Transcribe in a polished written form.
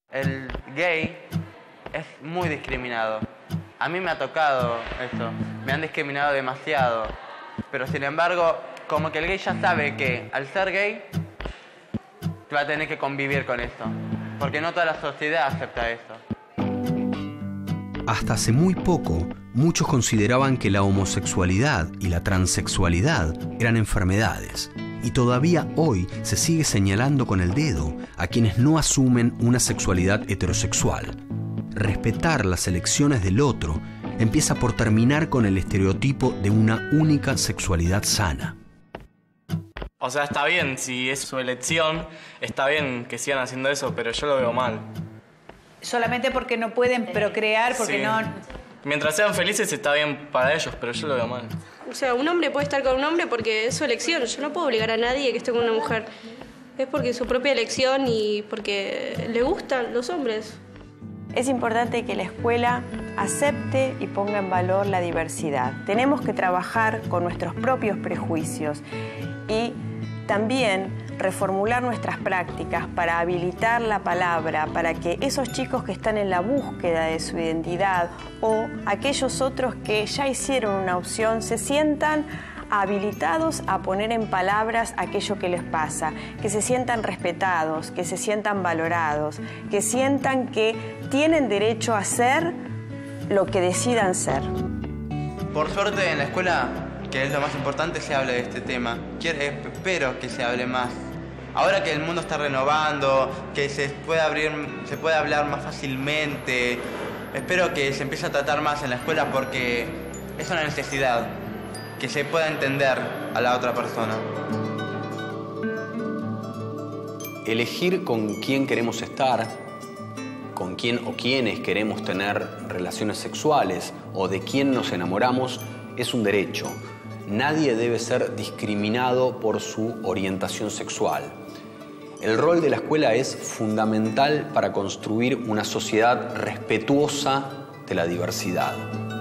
El gay es muy discriminado. A mí me ha tocado esto, me han discriminado demasiado. Pero sin embargo, como que el gay ya sabe que al ser gay va a tener que convivir con esto. Porque no toda la sociedad acepta esto. Hasta hace muy poco, muchos consideraban que la homosexualidad y la transexualidad eran enfermedades. Y todavía hoy se sigue señalando con el dedo a quienes no asumen una sexualidad heterosexual. Respetar las elecciones del otro empieza por terminar con el estereotipo de una única sexualidad sana. O sea, está bien, si es su elección, está bien que sigan haciendo eso, pero yo lo veo mal. Solamente porque no pueden procrear, porque Sí. no... Mientras sean felices está bien para ellos, pero yo lo veo mal. O sea, un hombre puede estar con un hombre porque es su elección. Yo no puedo obligar a nadie que esté con una mujer. Es porque es su propia elección y porque le gustan los hombres. Es importante que la escuela acepte y ponga en valor la diversidad. Tenemos que trabajar con nuestros propios prejuicios y también reformular nuestras prácticas para habilitar la palabra, para que esos chicos que están en la búsqueda de su identidad o aquellos otros que ya hicieron una opción se sientan habilitados a poner en palabras aquello que les pasa, que se sientan respetados, que se sientan valorados, que sientan que tienen derecho a ser lo que decidan ser. Por suerte en la escuela, que es lo más importante, se hable de este tema. Espero que se hable más. Ahora que el mundo está renovando, que se puede hablar más fácilmente, espero que se empiece a tratar más en la escuela porque es una necesidad, que se pueda entender a la otra persona. Elegir con quién queremos estar, con quién o quiénes queremos tener relaciones sexuales o de quién nos enamoramos es un derecho. Nadie debe ser discriminado por su orientación sexual. El rol de la escuela es fundamental para construir una sociedad respetuosa de la diversidad.